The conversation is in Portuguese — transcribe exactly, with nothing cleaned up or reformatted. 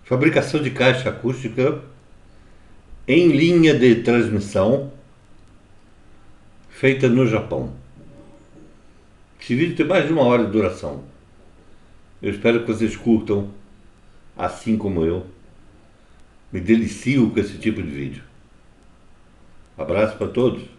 Fabricação de caixa acústica em linha de transmissão feita no Japão. Esse vídeo tem mais de uma hora de duração. Eu espero que vocês curtam, assim como eu. Me delicio com esse tipo de vídeo. Abraço para todos.